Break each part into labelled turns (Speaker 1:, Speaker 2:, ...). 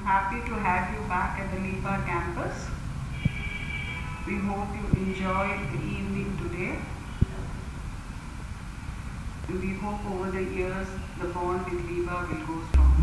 Speaker 1: happy to have you back at the LIPA campus. We hope you enjoyed the evening today. And we hope over the years the bond with LIPA will go stronger.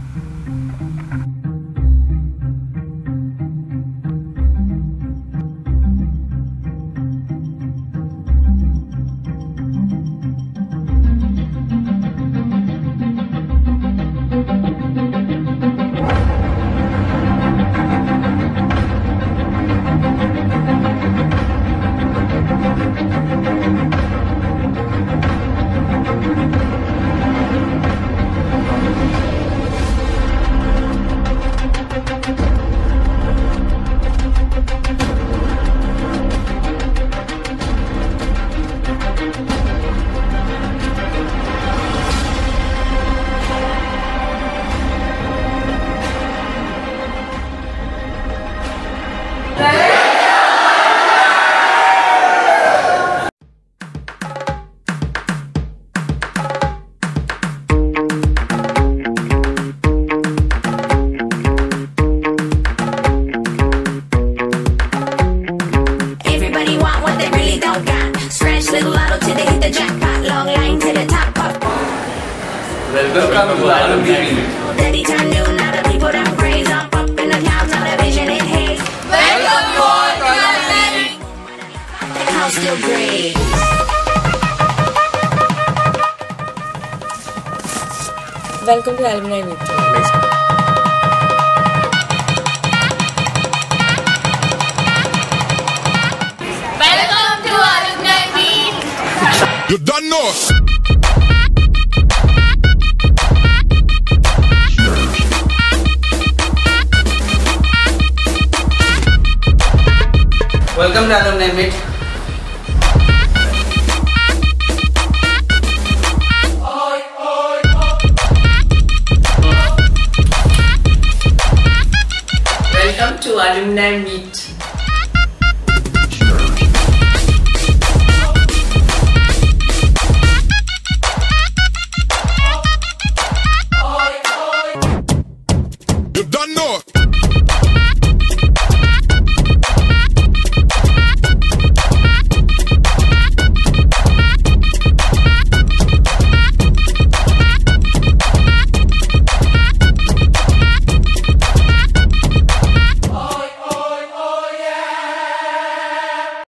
Speaker 2: Welcome to Alumni Meet.
Speaker 3: Welcome you all to Alumni Meet.
Speaker 4: Welcome to Alumni Meet.
Speaker 3: Welcome to Alumni Meet.
Speaker 5: You don't know.
Speaker 2: Welcome to Alumni Meet.
Speaker 6: Welcome to Alumni Meet.